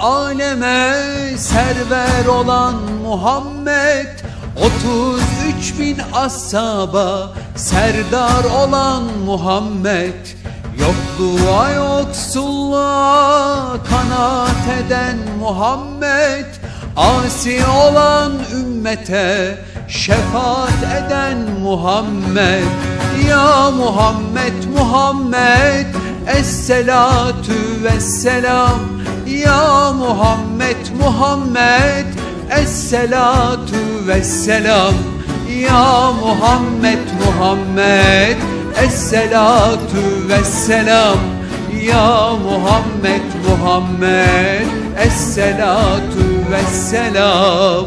aleme server olan Muhammed, 33.000 ashaba serdar olan Muhammed, yokluğa yoksulluğa kanaat eden Muhammed, asi olan ümmete şefaat eden Muhammed. Ya Muhammed, Muhammed, esselatu vesselam. Ya Muhammed, Muhammed, esselatu vesselam. Ya Muhammed, Muhammed, esselatu vesselam. Ya Muhammed, Muhammed, esselatu vesselam.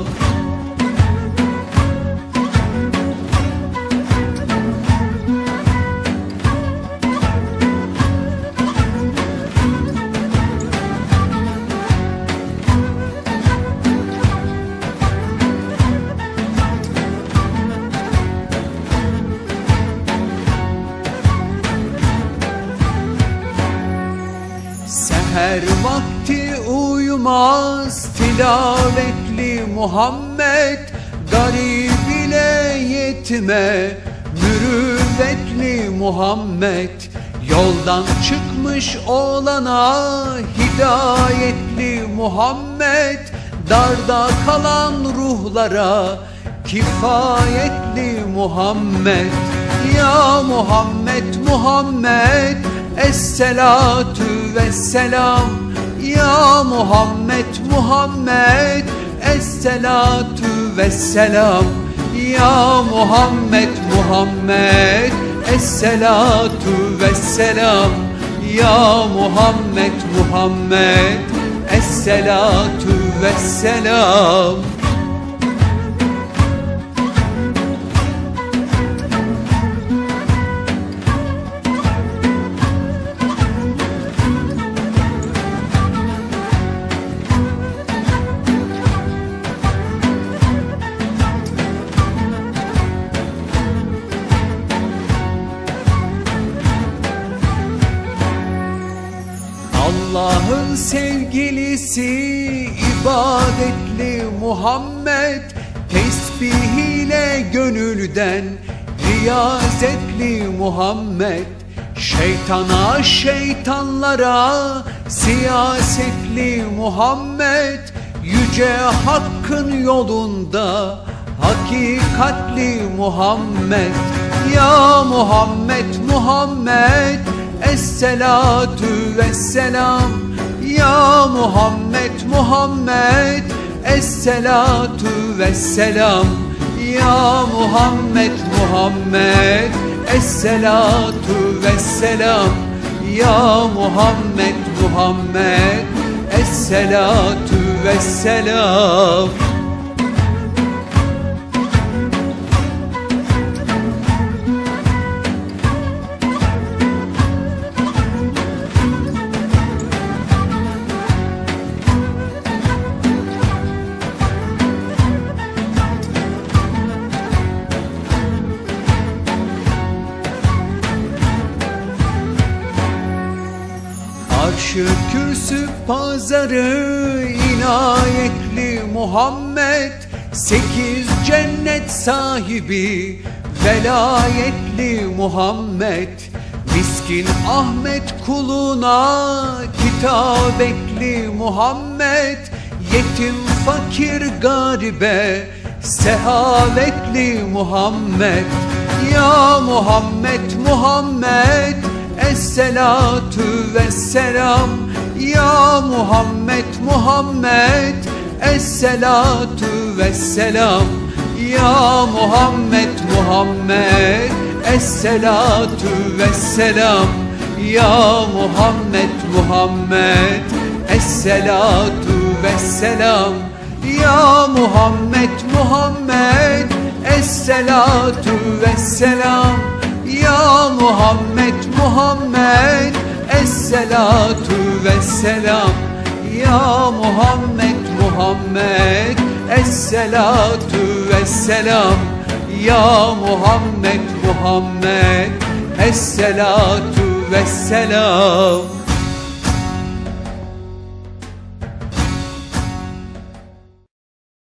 Her vakti uyumaz tilavetli Muhammed, garip ile yetime mürüvvetli Muhammed, yoldan çıkmış olana hidayetli Muhammed, darda kalan ruhlara kifayetli Muhammed. Ya Muhammed, Muhammed, esselatu vesselam. Ya Muhammed, Muhammed, esselatu vesselam. Ya Muhammed, Muhammed, esselatu vesselam. Ya Muhammed, Muhammed, esselatu vesselam. Allah'ın sevgilisi ibadetli Muhammed, tesbihiyle gönülden riyazetli Muhammed, şeytana şeytanlara siyasetli Muhammed, yüce hakkın yolunda hakikatli Muhammed. Ya Muhammed, Muhammed, esselatu vesselam. Ya Muhammed, Muhammed, esselatu vesselam. Ya Muhammed, Muhammed, esselatu vesselam. Ya Muhammed, Muhammed, esselatu vesselam. Arş-ı kürsü pazarı inayetli Muhammed, 8 cennet sahibi velayetli Muhammed, miskin Ahmet kuluna kitabetli Muhammed, yetim fakir garibe sehavetli Muhammed. Ya Muhammed, Muhammed, esselatu vesselam. Ya Muhammed, Muhammed, esselatu vesselam. Ya Muhammed, Muhammed, esselatu vesselam. Ya Muhammed, Muhammed, esselatu vesselam. Ya Muhammed, Muhammed, esselatu vesselam. Ya Muhammed, Muhammed, esselatu vesselam. Ya Muhammed, Muhammed, esselatu vesselam. Ya Muhammed, Muhammed, esselatu vesselam.